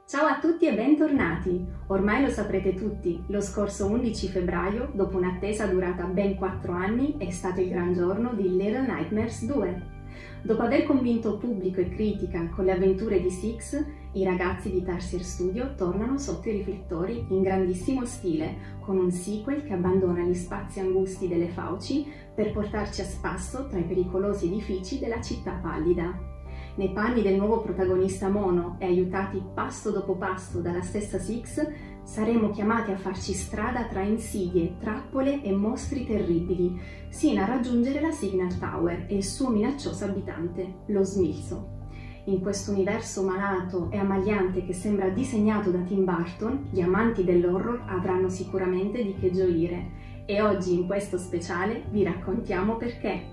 Ciao a tutti e bentornati! Ormai lo saprete tutti, lo scorso 11 febbraio, dopo un'attesa durata ben 4 anni, è stato il gran giorno di Little Nightmares 2. Dopo aver convinto pubblico e critica con le avventure di Six, i ragazzi di Tarsier Studio tornano sotto i riflettori in grandissimo stile, con un sequel che abbandona gli spazi angusti delle fauci per portarci a spasso tra i pericolosi edifici della città pallida. Nei panni del nuovo protagonista Mono e aiutati passo dopo passo dalla stessa Six, saremo chiamati a farci strada tra insidie, trappole e mostri terribili, sino a raggiungere la Signal Tower e il suo minaccioso abitante, lo Smilzo. In questo universo malato e ammagliante che sembra disegnato da Tim Burton, gli amanti dell'horror avranno sicuramente di che gioire. E oggi in questo speciale vi raccontiamo perché.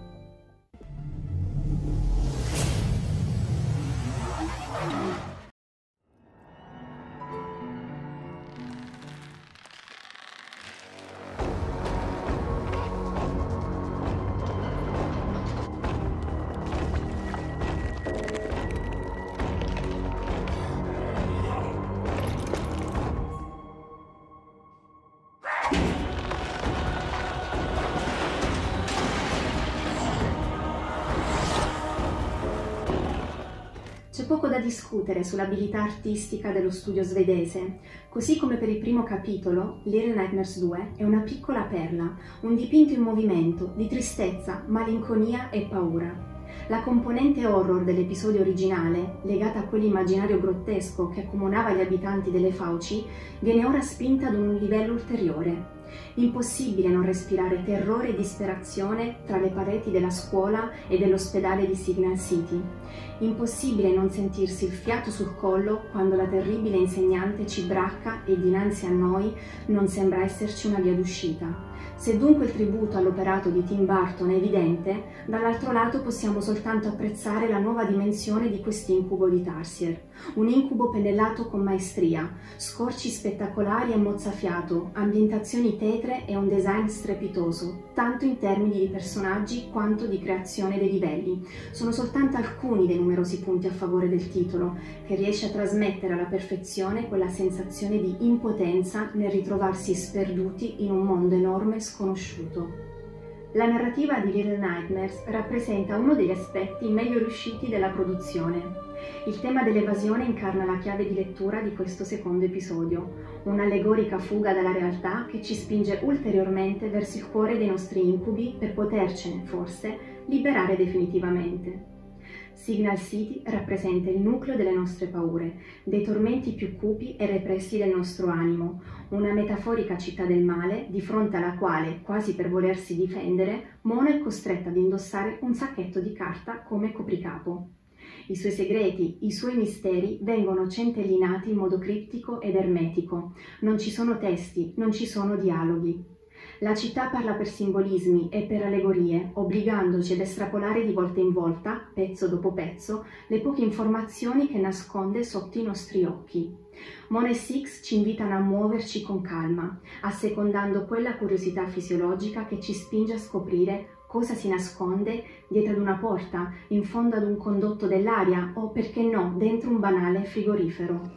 C'è poco da discutere sull'abilità artistica dello studio svedese. Così come per il primo capitolo, Little Nightmares 2 è una piccola perla, un dipinto in movimento di tristezza, malinconia e paura. La componente horror dell'episodio originale, legata a quell'immaginario grottesco che accomunava gli abitanti delle fauci, viene ora spinta ad un livello ulteriore. Impossibile non respirare terrore e disperazione tra le pareti della scuola e dell'ospedale di Signal City. Impossibile non sentirsi il fiato sul collo quando la terribile insegnante ci bracca e dinanzi a noi non sembra esserci una via d'uscita. Se dunque il tributo all'operato di Tim Burton è evidente, dall'altro lato possiamo soltanto apprezzare la nuova dimensione di quest'incubo di Tarsier. Un incubo pennellato con maestria, scorci spettacolari e mozzafiato, ambientazioni tetre e un design strepitoso, tanto in termini di personaggi quanto di creazione dei livelli. Sono soltanto alcuni dei numerosi punti a favore del titolo, che riesce a trasmettere alla perfezione quella sensazione di impotenza nel ritrovarsi sperduti in un mondo enorme e sconosciuto. La narrativa di Little Nightmares rappresenta uno degli aspetti meglio riusciti della produzione. Il tema dell'evasione incarna la chiave di lettura di questo secondo episodio, un'allegorica fuga dalla realtà che ci spinge ulteriormente verso il cuore dei nostri incubi per potercene, forse, liberare definitivamente. Signal City rappresenta il nucleo delle nostre paure, dei tormenti più cupi e repressi del nostro animo, una metaforica città del male di fronte alla quale, quasi per volersi difendere, Mono è costretta ad indossare un sacchetto di carta come copricapo. I suoi segreti, i suoi misteri vengono centellinati in modo criptico ed ermetico. Non ci sono testi, non ci sono dialoghi. La città parla per simbolismi e per allegorie, obbligandoci ad estrapolare di volta in volta, pezzo dopo pezzo, le poche informazioni che nasconde sotto i nostri occhi. Mono e Six ci invitano a muoverci con calma, assecondando quella curiosità fisiologica che ci spinge a scoprire cosa si nasconde dietro ad una porta, in fondo ad un condotto dell'aria o, perché no, dentro un banale frigorifero.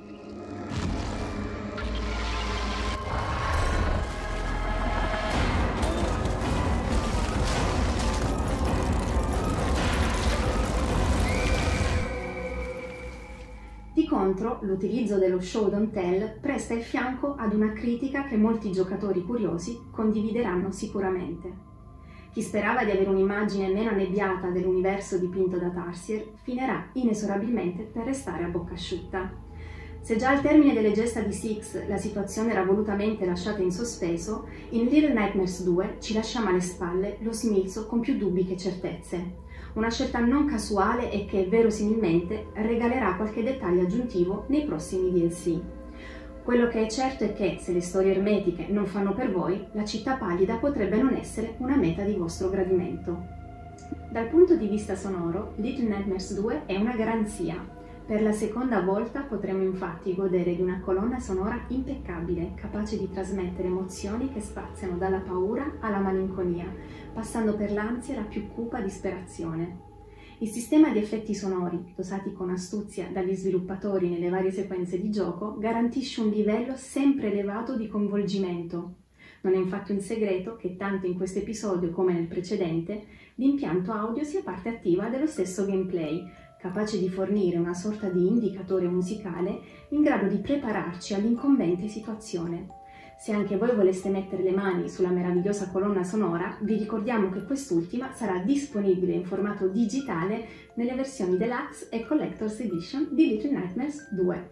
Di contro, l'utilizzo dello show don't tell presta il fianco ad una critica che molti giocatori curiosi condivideranno sicuramente. Chi sperava di avere un'immagine meno annebbiata dell'universo dipinto da Tarsier finirà inesorabilmente per restare a bocca asciutta. Se già al termine delle gesta di Six la situazione era volutamente lasciata in sospeso, in Little Nightmares 2 ci lasciamo alle spalle lo Smilzo con più dubbi che certezze. Una scelta non casuale e che, verosimilmente, regalerà qualche dettaglio aggiuntivo nei prossimi DLC. Quello che è certo è che, se le storie ermetiche non fanno per voi, la città pallida potrebbe non essere una meta di vostro gradimento. Dal punto di vista sonoro, Little Nightmares 2 è una garanzia. Per la seconda volta potremo infatti godere di una colonna sonora impeccabile, capace di trasmettere emozioni che spaziano dalla paura alla malinconia, passando per l'ansia e la più cupa disperazione. Il sistema di effetti sonori, dosati con astuzia dagli sviluppatori nelle varie sequenze di gioco, garantisce un livello sempre elevato di coinvolgimento. Non è infatti un segreto che tanto in questo episodio come nel precedente l'impianto audio sia parte attiva dello stesso gameplay, capace di fornire una sorta di indicatore musicale in grado di prepararci all'incombente situazione. Se anche voi voleste mettere le mani sulla meravigliosa colonna sonora, vi ricordiamo che quest'ultima sarà disponibile in formato digitale nelle versioni Deluxe e Collector's Edition di Little Nightmares 2.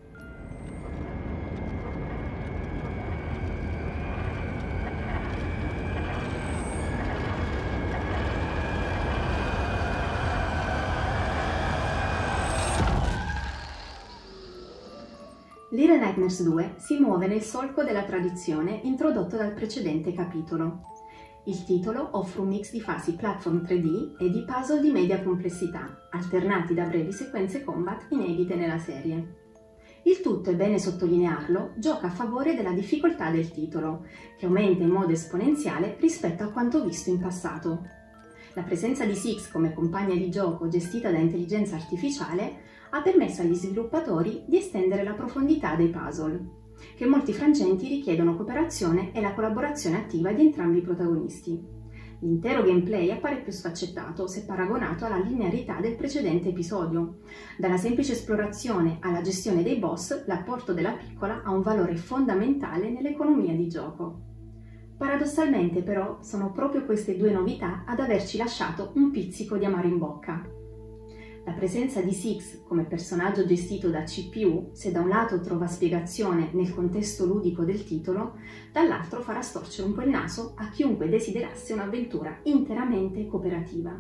Little Nightmares 2 si muove nel solco della tradizione introdotto dal precedente capitolo. Il titolo offre un mix di fasi platform 3D e di puzzle di media complessità, alternati da brevi sequenze combat inedite nella serie. Il tutto, è bene sottolinearlo, gioca a favore della difficoltà del titolo, che aumenta in modo esponenziale rispetto a quanto visto in passato. La presenza di Six come compagna di gioco gestita da intelligenza artificiale ha permesso agli sviluppatori di estendere la profondità dei puzzle, che molti frangenti richiedono cooperazione e la collaborazione attiva di entrambi i protagonisti. L'intero gameplay appare più sfaccettato se paragonato alla linearità del precedente episodio. Dalla semplice esplorazione alla gestione dei boss, l'apporto della piccola ha un valore fondamentale nell'economia di gioco. Paradossalmente però sono proprio queste due novità ad averci lasciato un pizzico di amaro in bocca. La presenza di Six come personaggio gestito da CPU, se da un lato trova spiegazione nel contesto ludico del titolo, dall'altro farà storcere un po' il naso a chiunque desiderasse un'avventura interamente cooperativa.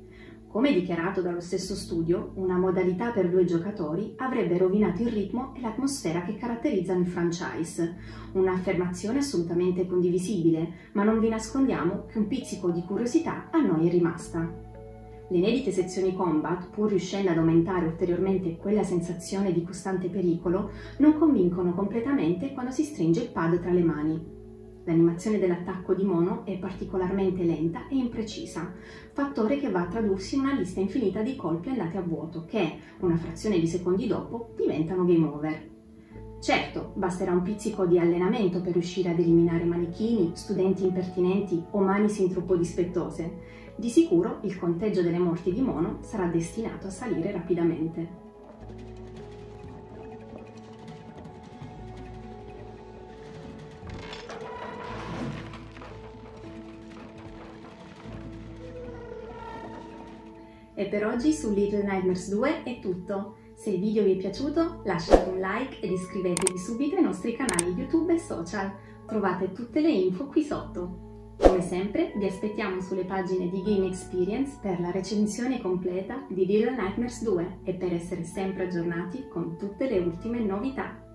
Come dichiarato dallo stesso studio, una modalità per 2 giocatori avrebbe rovinato il ritmo e l'atmosfera che caratterizzano il franchise, un'affermazione assolutamente condivisibile, ma non vi nascondiamo che un pizzico di curiosità a noi è rimasta. Le inedite sezioni combat, pur riuscendo ad aumentare ulteriormente quella sensazione di costante pericolo, non convincono completamente quando si stringe il pad tra le mani. L'animazione dell'attacco di Mono è particolarmente lenta e imprecisa, fattore che va a tradursi in una lista infinita di colpi andati a vuoto che, una frazione di secondi dopo, diventano game over. Certo, basterà un pizzico di allenamento per riuscire ad eliminare manichini, studenti impertinenti o mani sin troppo dispettose. Di sicuro il conteggio delle morti di Mono sarà destinato a salire rapidamente. E per oggi su Little Nightmares 2 è tutto. Se il video vi è piaciuto lasciate un like ed iscrivetevi subito ai nostri canali YouTube e social. Trovate tutte le info qui sotto. Come sempre vi aspettiamo sulle pagine di Game Experience per la recensione completa di Little Nightmares 2 e per essere sempre aggiornati con tutte le ultime novità.